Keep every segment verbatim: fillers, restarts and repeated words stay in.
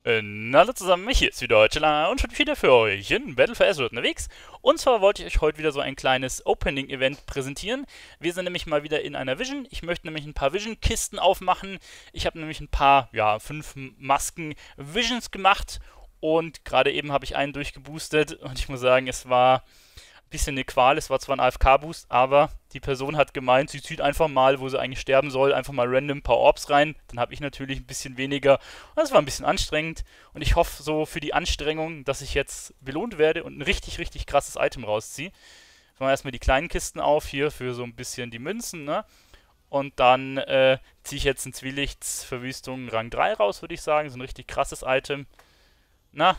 Äh, hallo zusammen, hier ist wieder Chilla und schon wieder für euch in Battle for Azeroth unterwegs. Und zwar wollte ich euch heute wieder so ein kleines Opening-Event präsentieren. Wir sind nämlich mal wieder in einer Vision. Ich möchte nämlich ein paar Vision-Kisten aufmachen. Ich habe nämlich ein paar, ja, fünf Masken-Visions gemacht. Und gerade eben habe ich einen durchgeboostet. Und ich muss sagen, es war bisschen eine Qual. Es war zwar ein A F K-Boost, aber die Person hat gemeint, sie zieht einfach mal, wo sie eigentlich sterben soll, einfach mal random ein paar Orbs rein. Dann habe ich natürlich ein bisschen weniger. Und das war ein bisschen anstrengend. Und ich hoffe so für die Anstrengung, dass ich jetzt belohnt werde und ein richtig, richtig krasses Item rausziehe. Machen wir erstmal die kleinen Kisten auf, hier für so ein bisschen die Münzen, ne? Und dann äh, ziehe ich jetzt ein Zwielichtsverwüstung Rang drei raus, würde ich sagen. So ein richtig krasses Item. Na,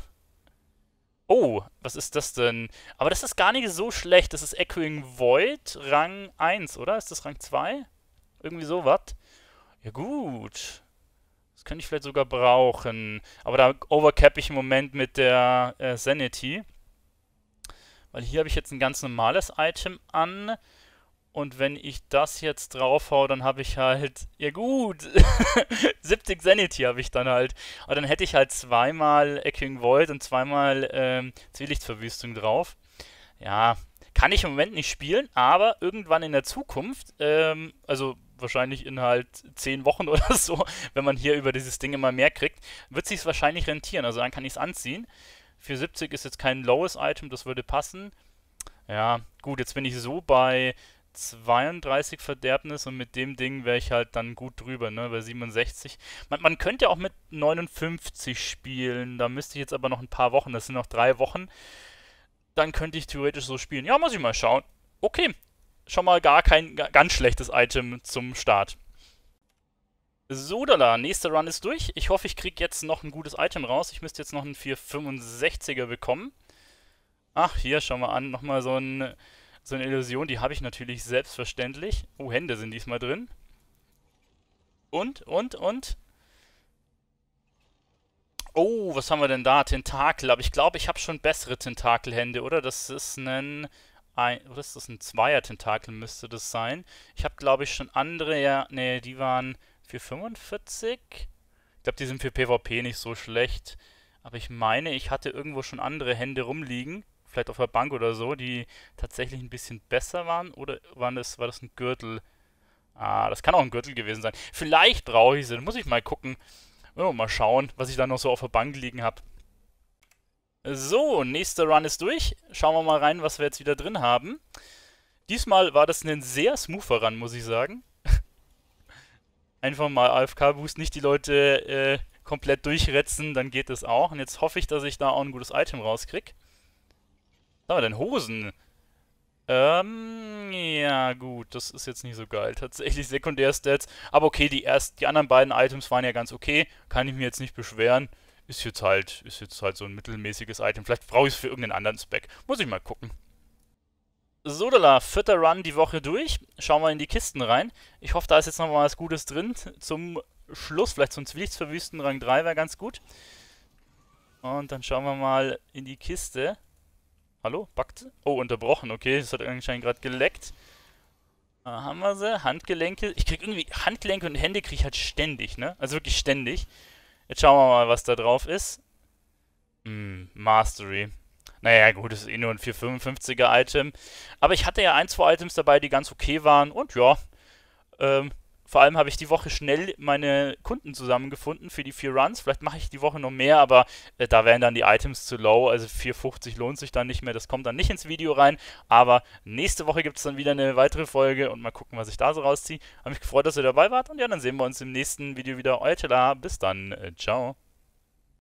oh, was ist das denn? Aber das ist gar nicht so schlecht. Das ist Echoing Void, Rang eins, oder? Ist das Rang zwei? Irgendwie sowas. Ja gut. Das könnte ich vielleicht sogar brauchen. Aber da overcap ich im Moment mit der äh, Sanity. Weil hier habe ich jetzt ein ganz normales Item an. Und wenn ich das jetzt draufhau, dann habe ich halt, ja gut, siebzig Sanity habe ich dann halt. Aber dann hätte ich halt zweimal Echoing Void und zweimal ähm, Zwielichtverwüstung drauf. Ja, kann ich im Moment nicht spielen, aber irgendwann in der Zukunft, ähm, also wahrscheinlich in halt zehn Wochen oder so, wenn man hier über dieses Ding immer mehr kriegt, wird sich wahrscheinlich rentieren. Also dann kann ich es anziehen. Für siebzig ist jetzt kein lowes Item, das würde passen. Ja, gut, jetzt bin ich so bei zweiunddreißig Verderbnis und mit dem Ding wäre ich halt dann gut drüber, ne, bei siebenundsechzig. Man, man könnte auch mit neunundfünfzig spielen, da müsste ich jetzt aber noch ein paar Wochen, das sind noch drei Wochen, dann könnte ich theoretisch so spielen. Ja, muss ich mal schauen. Okay, schon mal gar kein ga- ganz schlechtes Item zum Start. So, da, nächster Run ist durch. Ich hoffe, ich kriege jetzt noch ein gutes Item raus. Ich müsste jetzt noch einen vierhundertfünfundsechziger bekommen. Ach, hier, schau mal an, nochmal so ein so eine Illusion, die habe ich natürlich selbstverständlich. Oh, Hände sind diesmal drin. Und, und, und. Oh, was haben wir denn da? Tentakel. Aber ich glaube, ich habe schon bessere Tentakelhände, oder? Das ist ein. Ein oder ist das ein Zweier-Tentakel, müsste das sein. Ich habe, glaube ich, schon andere. Ja, nee, die waren für fünfundvierzig. Ich glaube, die sind für PvP nicht so schlecht. Aber ich meine, ich hatte irgendwo schon andere Hände rumliegen. Vielleicht auf der Bank oder so, die tatsächlich ein bisschen besser waren. Oder waren das, war das ein Gürtel? Ah, das kann auch ein Gürtel gewesen sein. Vielleicht brauche ich sie. Dann muss ich mal gucken. Oh, mal schauen, was ich da noch so auf der Bank liegen habe. So, nächster Run ist durch. Schauen wir mal rein, was wir jetzt wieder drin haben. Diesmal war das ein sehr smoother Run, muss ich sagen. Einfach mal A F K-Boost, nicht die Leute äh, komplett durchretzen, dann geht das auch. Und jetzt hoffe ich, dass ich da auch ein gutes Item rauskriege. Was haben wir denn? Hosen. Ähm, ja, gut, das ist jetzt nicht so geil. Tatsächlich Sekundärstats. Aber okay, die erst, die anderen beiden Items waren ja ganz okay. Kann ich mir jetzt nicht beschweren. Ist jetzt halt, ist jetzt halt so ein mittelmäßiges Item. Vielleicht brauche ich es für irgendeinen anderen Spec. Muss ich mal gucken. So, da, vierter Run die Woche durch. Schauen wir in die Kisten rein. Ich hoffe, da ist jetzt noch mal was Gutes drin. Zum Schluss, vielleicht so ein Zwielichtsverwüsten Rang drei wäre ganz gut. Und dann schauen wir mal in die Kiste. Hallo? Backt? Oh, unterbrochen. Okay, das hat anscheinend gerade geleckt. Da haben wir sie. Handgelenke. Ich krieg irgendwie Handgelenke und Hände kriege ich halt ständig, ne? Also wirklich ständig. Jetzt schauen wir mal, was da drauf ist. Hm, Mastery. Naja, gut, das ist eh nur ein vierhundertfünfundfünfziger Item. Aber ich hatte ja ein, zwei Items dabei, die ganz okay waren. Und ja, ähm, vor allem habe ich die Woche schnell meine Kunden zusammengefunden für die vier Runs. Vielleicht mache ich die Woche noch mehr, aber äh, da wären dann die Items zu low. Also vierhundertfünfzig lohnt sich dann nicht mehr. Das kommt dann nicht ins Video rein. Aber nächste Woche gibt es dann wieder eine weitere Folge und mal gucken, was ich da so rausziehe. Habe mich gefreut, dass ihr dabei wart. Und ja, dann sehen wir uns im nächsten Video wieder. Euer Tela. Bis dann. Äh, ciao.